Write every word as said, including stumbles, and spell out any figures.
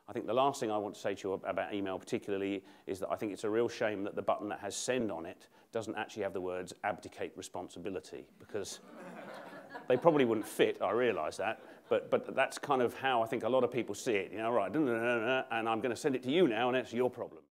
I think the last thing I want to say to you about email particularly is that I think it's a real shame that the button that has send on it doesn't actually have the words abdicate responsibility, because they probably wouldn't fit, I realise that, but, but that's kind of how I think a lot of people see it. You know, right, and I'm going to send it to you now and it's your problem.